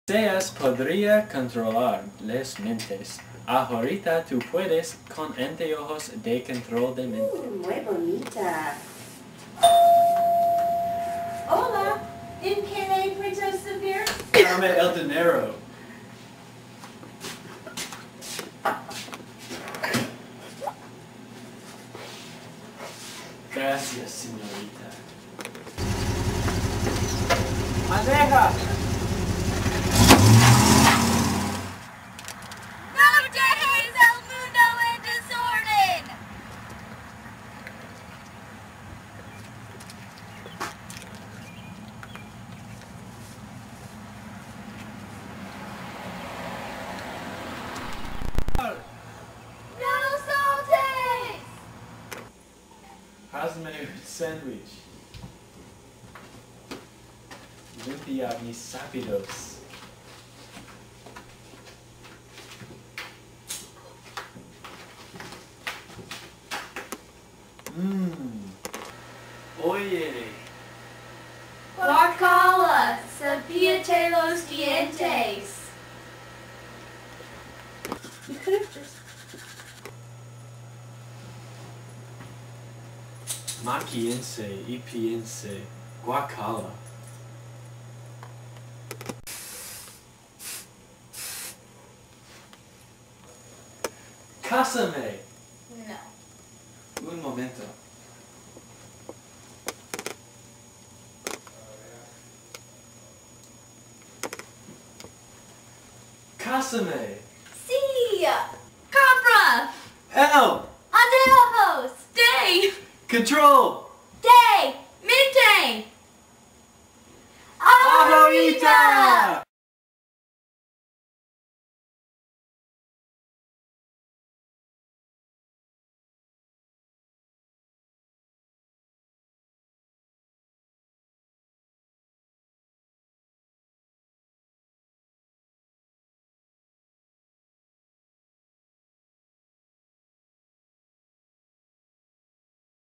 Deseas podría controlar las mentes. Ahorita tú puedes con anteojos de control de mente. Muy bonita. Hola, ¿en qué le puedo servir? Dame el dinero. Gracias, señorita. ¡Bandeja! ¡No dejes al mundo en desorden! ¡No lo soltes! Hazme un sándwich. Limpia mis zapatos. Oye. Guacala, cepíllate los dientes. You could have just... Maquillense y piense. Guacala. Cásame. No. Un momento. Cásame. Sí. Compra. Help. Anteojos. Stay. Control. Stay. Mente. Ahorita.